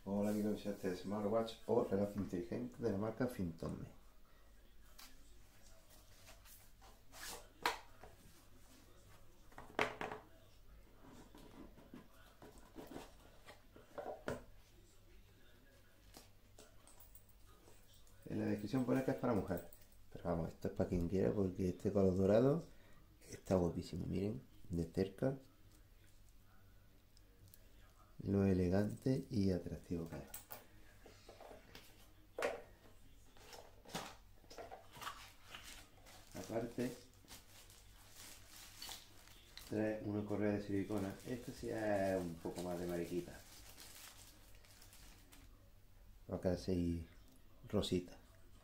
Hola amigos, este es Smartwatch o reloj inteligente de la marca Fintome. En la descripción pone que es para mujer, pero vamos, esto es para quien quiera porque este color dorado está guapísimo. Miren, de cerca lo elegante y atractivo que es. Aparte, trae una correa de silicona. Esto sí es un poco más de mariquita. Acá así rosita.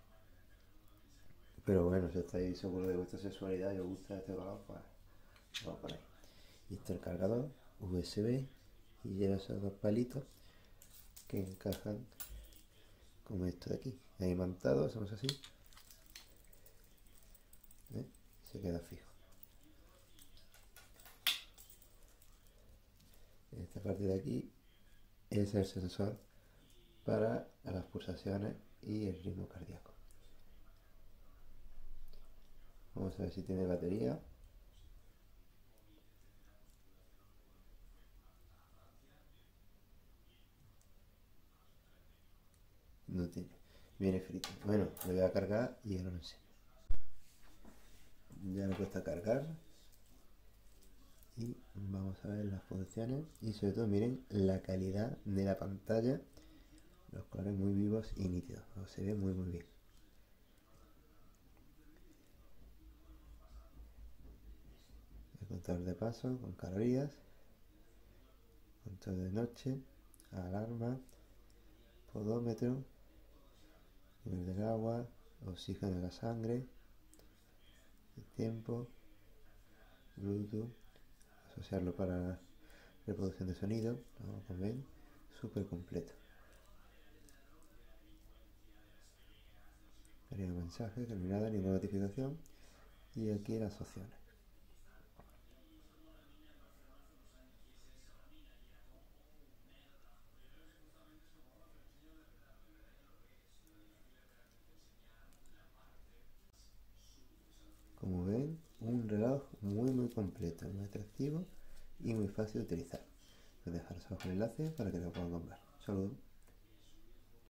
Pero bueno, si estáis seguros de vuestra sexualidad y os gusta este color, pues vamos por ahí. Y está el cargador USB y lleva esos dos palitos que encajan como esto de aquí. Ahí mantado, hacemos así. ¿Eh? Se queda fijo. Esta parte de aquí es el sensor para las pulsaciones y el ritmo cardíaco. Vamos a ver si tiene batería. No tiene. Viene frito. Bueno, lo voy a cargar y ahora lo enseño. Ya me cuesta cargar. Y vamos a ver las funciones. Y sobre todo miren la calidad de la pantalla. Los colores muy vivos y nítidos. Se ve muy bien. El contador de paso con calorías. Control de noche. Alarma. Podómetro. Nivel del agua. Oxígeno de la sangre. El tiempo. Bluetooth. Asociarlo para reproducción de sonido. Como ven, súper completo. Haría un mensaje, terminada, ninguna notificación. Y aquí las opciones. Como ven, un reloj muy completo, muy atractivo y muy fácil de utilizar. Voy a dejaros abajo el enlace para que lo puedan comprar. Saludos.